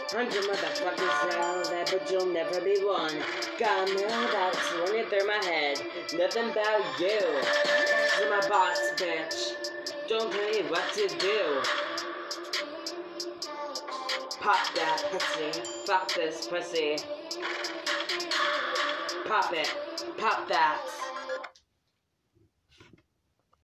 100 motherfuckers out there, but you'll never be one. Got a million thoughts running through my head. Nothing about you. You're my boss, bitch. Don't tell me what to do. Pop that pussy. Fuck this pussy. Pop it. Pop that.